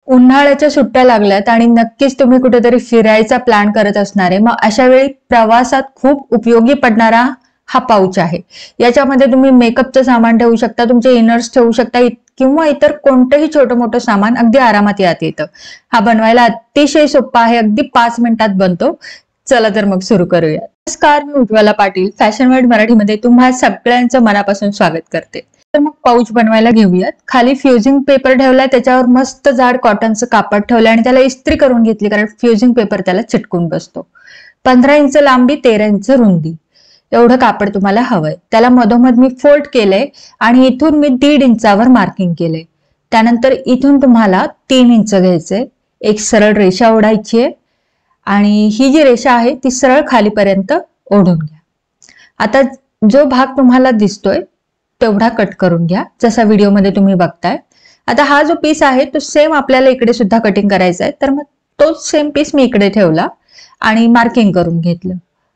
उन्हाळ्याच्या सुट्ट्या लागल्यात आणि नक्कीच तुम्ही कुठेतरी फिरायचा प्लॅन करत असणार आहे। मग अशा वेळी प्रवासात खूप उपयोगी पडणारा हा पाऊच आहे। याच्यामध्ये तुम्ही मेकअपचं सामान ठेवू शकता, तुमचे इनर्स ठेवू शकता किंवा इतर कोणतंही छोटं मोठं सामान अगदी आरामात यात येतं। हा बनवायला अतिशय सोपा आहे, अगदी 5 मिनिटात बनतो। चला तर मग सुरू करूया। नमस्कार, मी उज्ज्वला पाटील, फॅशन वर्ल्ड मराठीमध्ये तुम्हा सगळ्यांचं मनापासून स्वागत करते। तर मग पाऊच बनवायला घेऊयात। खाली फ्युजिंग पेपर ठेवलाय, त्याच्यावर मस्त जाड कॉटनचं कापड ठेवलंय आणि त्याला इस्त्री करून घेतली, कारण फ्युजिंग पेपर त्याला चिटकून बसतो। 15 इंच लांबी, 13 इंच रुंदी एवढं कापड तुम्हाला हवंय। त्याला मधोमध मी फोल्ड केलंय आणि इथून मी 1.5 इंचावर मार्किंग केलंय। त्यानंतर इथून तुम्हाला 3 इंच घ्यायचंय, एक सरळ रेषा ओढायची आहे आणि ही जी रेषा आहे ती सरळ खालीपर्यंत ओढून घ्या। आता जो भाग तुम्हाला दिसतोय तेवढा कट करून घ्या, जसा व्हिडिओमध्ये तुम्ही बघताय। आता हा जो पीस आहे तो सेम आपल्याला इकडे सुद्धा कटिंग करायचा आहे, तर मग तोच सेम पीस मी इकडे ठेवला आणि मार्किंग करून घेतलं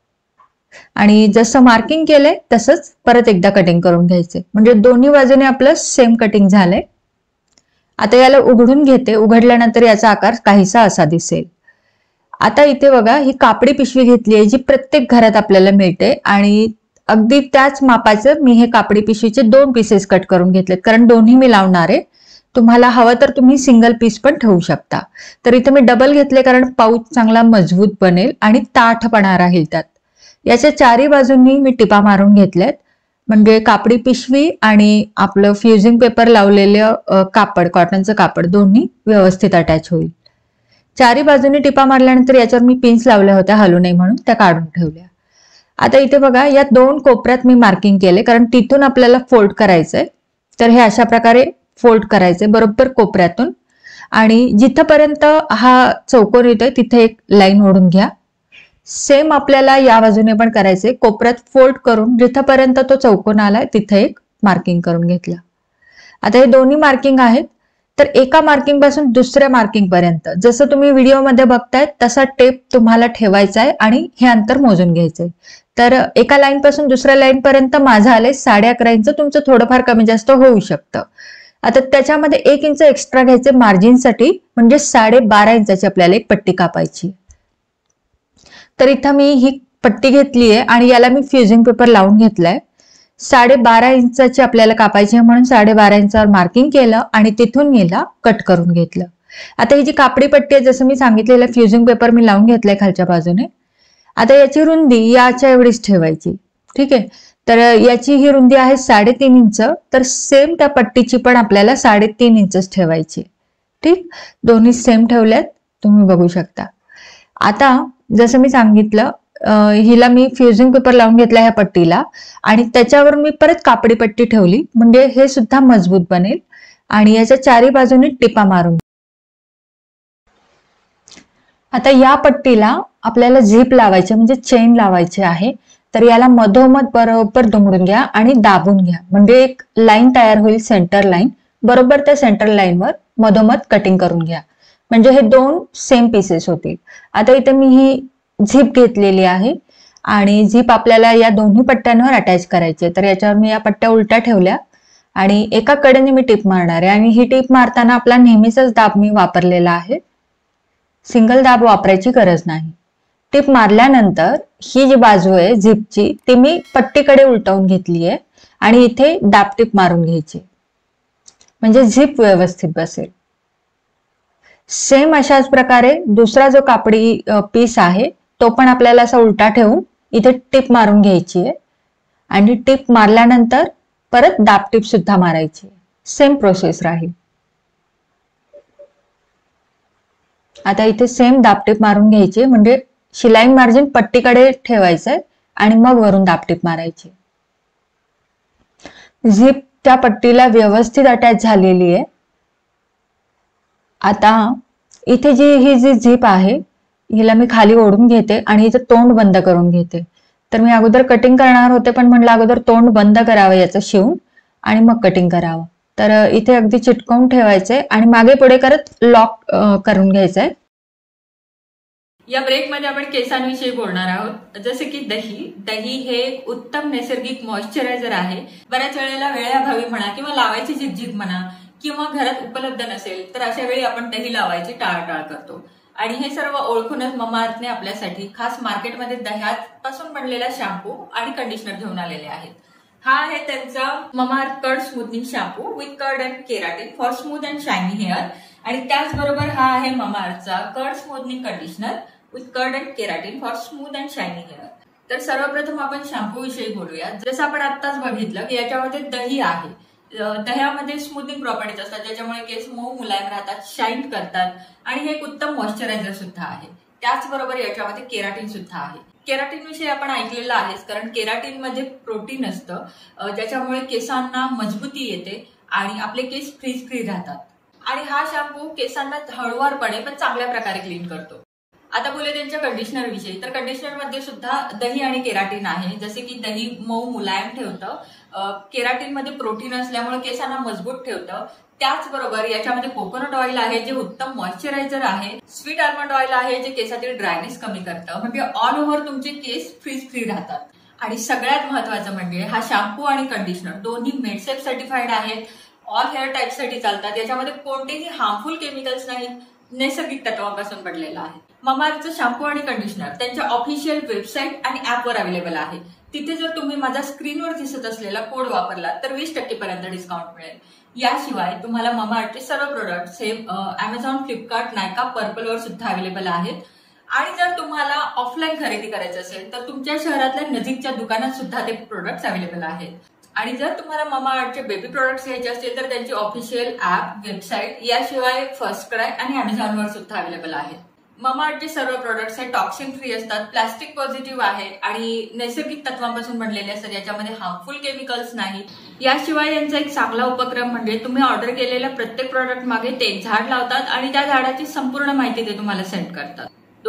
आणि जसं मार्किंग केलंय तसंच परत एकदा कटिंग करून घ्यायचंय, म्हणजे दोन्ही बाजूने आपलं सेम कटिंग झालंय। आता याला उघडून घेते, उघडल्यानंतर याचा आकार काहीसा असा दिसेल। आता इथे बघा, ही कापडी पिशवी घेतली आहे जी प्रत्येक घरात आपल्याला मिळते आणि अगदी त्याच मापाचं मी हे कापडी पिशवीचे 2 पीसेस कट करून घेतलेत, कारण दोन्ही मी लावणार आहे। तुम्हाला हवं तर तुम्ही सिंगल पीस पण ठेवू शकता। तर इथे मी डबल घेतले, कारण पाऊच चांगला मजबूत बनेल आणि ताठपणा राहील त्यात। याच्या चारी बाजूंनी मी टिपा मारून घेतल्यात, म्हणजे कापडी पिशवी आणि आपलं फ्युजिंग पेपर लावलेलं कापड, कॉटनचं कापड दोन्ही व्यवस्थित अटॅच होईल। चारी बाजूने टिपा मारल्यानंतर याच्यावर मी पिन्स लावल्या होत्या हलू नये म्हणून, त्या काढून ठेवल्या। आता इथे बघा, या 2 कोपऱ्यात मी मार्किंग केले, कारण तिथून आपल्याला फोल्ड करायचंय। तर हे अशा प्रकारे फोल्ड करायचंय बरोबर कोपऱ्यातून आणि जिथपर्यंत हा चौकोन येतोय तिथे एक लाईन ओढून घ्या। सेम आपल्याला या बाजूने पण करायचंय, कोपऱ्यात फोल्ड करून जिथपर्यंत तो चौकोन आलाय तिथे एक मार्किंग करून घेतलं। आता हे दोन्ही मार्किंग आहेत, तर एका मार्किंग पासून दुसऱ्या मार्किंग पर्यंत जसं तुम्ही व्हिडिओमध्ये बघताय तसा टेप तुम्हाला ठेवायचा आहे आणि हे अंतर मोजून घ्यायचंय। तर एका लाईन पासून दुसऱ्या लाईन पर्यंत माझं आलंय 11.5 इंच, तुमचं थोडंफार कमी जास्त होऊ शकतं। आता त्याच्यामध्ये 1 इंच एक्स्ट्रा घ्यायचे मार्जिनसाठी, म्हणजे 12.5 इंचाची आपल्याला एक पट्टी कापायची। तर इथं मी ही पट्टी घेतली आहे आणि याला मी फ्युजिंग पेपर लावून घेतलाय। 12.5 इंचाची आपल्याला कापायची म्हणून 12.5 इंचावर मार्किंग केलं आणि तिथून याला कट करून घेतलं। आता ही जी कापडी पट्टी आहे, जसं मी सांगितलेलं फ्युजिंग पेपर मी लावून घेतलाय खालच्या बाजूने। आता याची रुंदी याच्या एवढीच ठेवायची, ठीक आहे। तर याची ही रुंदी आहे 3.5 इंच, तर सेम त्या पट्टीची पण आपल्याला 3.5 इंचच ठेवायची, ठीक। दोन्ही सेम ठेवल्यात, तुम्ही बघू शकता। आता जसं मी सांगितलं, हिला मी फ्युजिंग पेपर लावून घेतला ह्या पट्टीला आणि त्याच्यावर मी परत कापडी पट्टी ठेवली, म्हणजे हे सुद्धा मजबूत बनेल आणि याच्या चारी बाजूने टिपा मारून। आता या पट्टीला आपल्याला झिप लावायची, म्हणजे चेन लावायची आहे। तर याला मधोमध बरोबर दुमडून घ्या आणि दाबून घ्या, म्हणजे एक लाईन तयार होईल, सेंटर लाईन। बरोबर त्या सेंटर लाईनवर मधोमध कटिंग करून घ्या, म्हणजे हे 2 सेम पीसेस होतील। आता इथे मी ही झिप घेतलेली आहे आणि झिप आपल्याला या दोन्ही पट्ट्यांवर अटॅच करायची। तर याच्यावर मी या पट्ट्या उलट्या ठेवल्या आणि एका कडेने मी टिप मारणार आहे आणि ही टिप मारताना आपला नेहमीचाच दाब मी वापरलेला आहे, सिंगल दाब वापरायची गरज नाही। टिप मारल्यानंतर ही जी बाजू आहे झिपची ती मी पट्टीकडे उलटवून घेतली आहे आणि इथे दाब टिप मारून घ्यायची, म्हणजे झिप व्यवस्थित बसेल। सेम अशाच प्रकारे दुसरा जो कापडी पीस आहे तो पण आपल्याला असा उलटा ठेवून इथे टिप मारून घ्यायची आहे आणि टिप मारल्यानंतर परत दाब टिप सुद्धा मारायची, सेम प्रोसेस राहील। आता इथे सेम दाबटीप मारून घ्यायची, म्हणजे शिलाई मार्जिन पट्टीकडे ठेवायचंय आणि मग वरून दाबटीप मारायची। झिप त्या पट्टीला व्यवस्थित अटॅच झालेली आहे। आता इथे ही जी झिप आहे हिला मी खाली ओढून घेते आणि हिचं तोंड बंद करून घेते। तर मी अगोदर कटिंग करणार होते, पण म्हटलं अगोदर तोंड बंद करावं याचं शिवून आणि मग कटिंग करावं। तर इथे अगदी चिटकवून ठेवायचंय आणि मागे पुढे करत लॉक करून घ्यायचंय। या ब्रेक मध्ये आपण केसांविषयी बोलणार आहोत। जसे की दही हे एक उत्तम नैसर्गिक मॉइश्चरायझर आहे। बऱ्याच वेळेला वेळेअभावी म्हणा किंवा लावायची झिकझिक म्हणा किंवा घरात उपलब्ध नसेल तर अशा वेळी आपण दही लावायची टाळाटाळ करतो. आणि हे सर्व ओळखूनच ममाअर्थने आपल्यासाठी खास मार्केटमध्ये दह्यापासून बनलेला शॅम्पू आणि कंडिशनर घेऊन आलेले आहेत. हा आहे त्यांचा Mamaearth curd smoothening shampoo with curd and keratin for smooth and shiny hair. आणि त्याचबरोबर हा आहे ममाअर्थचा curd smoothening conditioner with curd and keratin for smooth and shiny hair. तर सर्वप्रथम आपण शॅम्पू विषयी बोलूया. जसं आपण आत्ताच बघितलं की याच्यामध्ये दही आहे. दह्यामध्ये स्मूथिंग प्रॉपर्टीज असतात ज्याच्यामुळे केस मऊ मुलायम राहतात, शाईन करतात आणि हे एक उत्तम मॉइश्चरायझर सुद्धा आहे. त्याचबरोबर याच्यामध्ये केराटिन सुद्धा आहे. केराटिन विषयी आपण ऐकलेलं आहेच, कारण केराटिन मध्ये प्रोटीन असतं ज्याच्यामुळे केसांना मजबूती येते आणि आपले केस फ्रीज फ्री राहतात. आणि हा शॅम्पू केसांना हळूवारपणे पण चांगल्या प्रकारे क्लीन करतो. आता बोलूया त्यांच्या कंडिशनर विषयी. तर कंडिशनर मध्ये सुद्धा दही आणि केराटिन आहे. जसे की दही मऊ मुलायम ठेवतं, केराटिन मध्ये प्रोटीन असल्यामुळे केसांना मजबूत ठेवतं. त्याचबरोबर याच्यामध्ये कोकोनट ऑइल आहे जे उत्तम मॉइश्चरायझर आहे. स्वीट आल्मंड ऑइल आहे जे केसातील ड्रायनेस कमी करतं. म्हणजे ऑल ओव्हर तुमचे केस फ्रीज फ्री राहतात. आणि सगळ्यात महत्वाचं म्हणजे हा शॅम्पू आणि कंडिशनर दोन्ही मेडसेफ सर्टिफाईड आहेत. ऑल हेअर टाईपसाठी चालतात. याच्यामध्ये कोणतेही हार्मफुल केमिकल्स नाहीत. नैसर्गिक तत्वापासून बनलेला आहे. ममाअर्थचं शॅम्पू आणि कंडिशनर त्यांच्या ऑफिशियल वेबसाईट आणि ऍपवर अवेलेबल आहे. तिथे जर तुम्ही माझा स्क्रीनवर दिसत असलेला कोड वापरला तर 20% पर्यंत डिस्काउंट मिळेल. याशिवाय तुम्हाला ममाअर्थचे सर्व प्रोडक्ट्स हे अमेझॉन, फ्लिपकार्ट, नायका, पर्पलवर सुद्धा अवेलेबल आहेत. आणि जर तुम्हाला ऑफलाईन खरेदी करायचं असेल तर तुमच्या शहरातल्या नजीकच्या दुकानात सुद्धा ते प्रोडक्ट्स अवेलेबल आहेत. आणि जर तुम्हाला ममाअर्थचे बेबी प्रोडक्ट्स घ्यायचे असतील तर त्यांची ऑफिशियल ऍप, वेबसाईट याशिवाय फर्स्ट क्राय आणि अमेझॉनवर सुद्धा अवेलेबल आहेत. ममाअर्थचे सर्व प्रोडक्ट्स हे टॉक्सिन फ्री असतात, प्लास्टिक पॉझिटिव्ह आहे आणि नैसर्गिक तत्वांपासून बनलेले असतात. याच्यामध्ये हार्मफुल केमिकल्स नाहीत. याशिवाय यांचा एक चांगला उपक्रम म्हणजे तुम्ही ऑर्डर केलेल्या प्रत्येक प्रोडक्ट मागे ते एक झाड लावतात आणि त्या झाडाची संपूर्ण माहिती ते तुम्हाला सेंड करतात.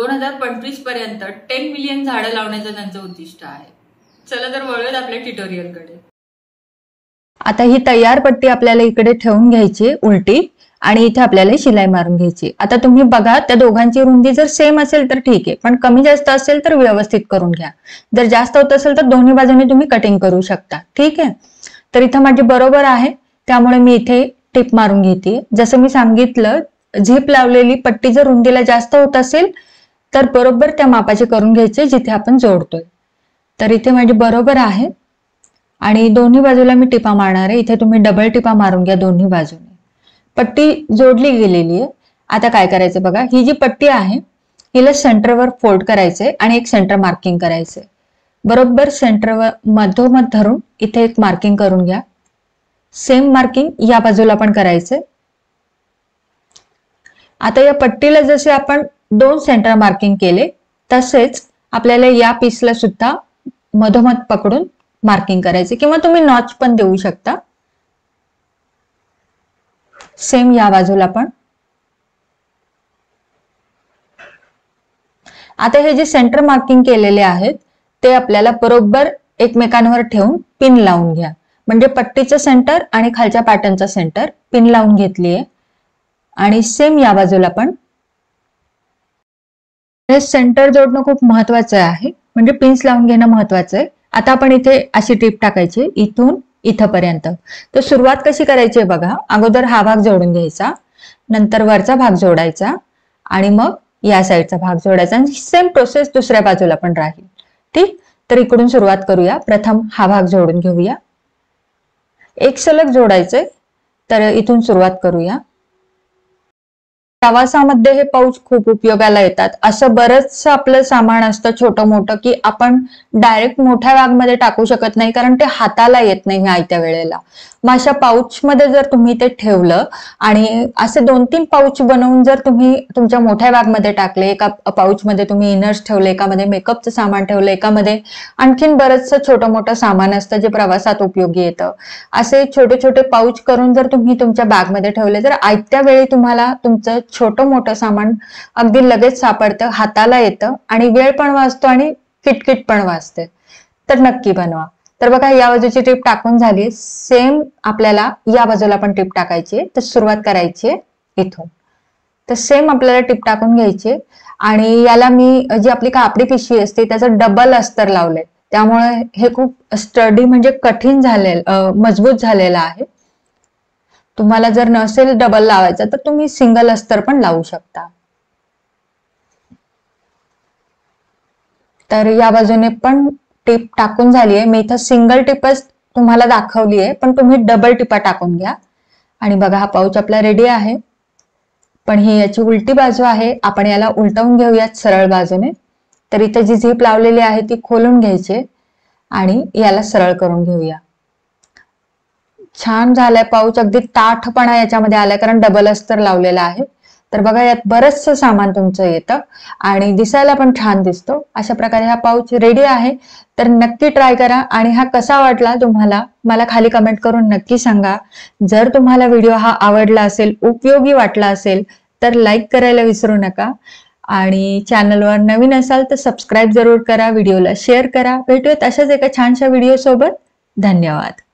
2025 पर्यंत 10 मिलियन झाडं लावण्याचं त्यांचं उद्दिष्ट आहे. चला तर वळूयात आपल्या ट्युटोरियलकडे. आता ही तयार पट्टी आपल्याला इकडे ठेवून घ्यायची उलटी आणि इथे आपल्याला शिलाई मारून घ्यायची. आता तुम्ही बघा त्या दोघांची रुंदी जर सेम असेल तर ठीक आहे, पण कमी जास्त असेल तर व्यवस्थित करून घ्या. जर जास्त होत असेल तर दोन्ही बाजूने तुम्ही कटिंग करू शकता. ठीक आहे. तर इथं माझी बरोबर आहे त्यामुळे मी इथे टिप मारून घेते. जसं मी सांगितलं, झिप लावलेली पट्टी जर रुंदीला जास्त होत असेल तर बरोबर त्या मापाचे करून घ्यायचे जिथे आपण जोडतोय. तर इथे माझी बरोबर आहे आणि दोन्ही बाजूला मी टिपा मारणार आहे. इथे तुम्ही डबल टिपा मारून घ्या दोन्ही बाजूने. पट्टी जोडली गेलेली आहे. आता काय करायचं बघा, ही जी पट्टी आहे हिला सेंटरवर फोल्ड करायचंय आणि एक सेंटर मार्किंग करायचंय. बरोबर सेंटरवर मधोमध धरून इथे एक मार्किंग करून घ्या. सेम मार्किंग या बाजूला पण करायचंय. आता या पट्टीला जसे आपण 2 सेंटर मार्किंग केले तसेच आपल्याला या पीसला सुद्धा मधोमध पकडून मार्किंग करायचे किंवा तुम्ही नॉच पण देऊ शकता. सेम या बाजूला पण. आता हे जे सेंटर मार्किंग केलेले आहेत ते आपल्याला बरोबर एकमेकांवर ठेवून पिन लावून घ्या. म्हणजे पट्टीचं सेंटर आणि खालच्या पॅटर्नचं सेंटर पिन लावून घेतलीये. आणि सेम या बाजूला पण. हे सेंटर जोडणं खूप महत्वाचं आहे, म्हणजे पिन्स लावून घेणं महत्वाचं आहे. आता आपण इथे अशी टिप टाकायची इथून इथपर्यंत. तर सुरुवात कशी करायची आहे बघा. अगोदर हा भाग जोडून घ्यायचा, नंतर वरचा भाग जोडायचा आणि मग या साईडचा भाग जोडायचा आणि सेम प्रोसेस दुसऱ्या बाजूला पण राहील. ठीक. तर इकडून सुरुवात करूया. प्रथम हा भाग जोडून घेऊया. एक सलग जोडायचंय. तर इथून सुरुवात करूया. प्रवासामध्ये हे पाऊच खूप उपयोगाला येतात. असं बरंच आपलं सामान असतं छोटं मोठं की आपण डायरेक्ट मोठ्या बॅगमध्ये टाकू शकत नाही, कारण ते हाताला येत नाही आयत्या वेळेला. मग अशा पाऊच मध्ये जर तुम्ही ते ठेवलं आणि असे 2-3 पाऊच बनवून जर तुम्ही तुमच्या मोठ्या बॅगमध्ये टाकले, एका पाऊच मध्ये तुम्ही इनर्स ठेवले, एकामध्ये मेकअपचं सामान ठेवलं, एकामध्ये आणखीन बरंचसं छोटं मोठं सामान असतं जे प्रवासात उपयोगी येतं. असे छोटे छोटे पाऊच करून जर तुम्ही तुमच्या बॅगमध्ये ठेवले तर आयत्या वेळी तुम्हाला तुमचं छोटं मोठं सामान अगदी लगेच सापडतं, हाताला येतं आणि वेळ पण वाचतो आणि किटकिट पण वाचते. तर नक्की बनवा. तर बघा या बाजूची टिप टाकून झाली. सेम आपल्याला या बाजूला पण टिप टाकायची. तर सुरुवात करायची इथून. तर सेम आपल्याला टिप टाकून घ्यायची आणि याला मी जी आपली कापडी पिशवी असते त्याचं डबल अस्तर लावलंय, त्यामुळे हे खूप स्टडी म्हणजे कठीण झालेलं, मजबूत झालेलं आहे. तुम्हाला जर नसेल डबल लावायचा तर तुम्ही सिंगल अस्तर पण लावू शकता. तर या बाजूने पण टिप टाकून झाली आहे. मी इथं सिंगल टिपच तुम्हाला दाखवली आहे, पण तुम्ही डबल टिपा टाकून घ्या. आणि बघा हा पाऊच आपला रेडी आहे. पण ही याची उलटी बाजू आहे, आपण याला उलटवून घेऊयात सरळ बाजूने. तर इथे जी झीप लावलेली आहे ती खोलून घ्यायची आणि याला सरळ करून घेऊया. छान झालाय पाऊच, अगदी ताठपणा याच्यामध्ये आलाय कारण डबल अस्तर लावलेला आहे. तर बघा यात बरचसं सामान तुमचं येतं आणि दिसायला पण छान दिसतो. अशा प्रकारे हा पाऊच रेडी आहे. तर नक्की ट्राय करा आणि हा कसा वाटला तुम्हाला मला खाली कमेंट करून नक्की सांगा. जर तुम्हाला व्हिडिओ हा आवडला असेल, उपयोगी वाटला असेल तर लाईक करायला विसरू नका आणि चॅनलवर नवीन असाल तर सबस्क्राईब जरूर करा, व्हिडिओला शेअर करा. भेटूयात अशाच एका छानशा व्हिडिओ सोबत. धन्यवाद.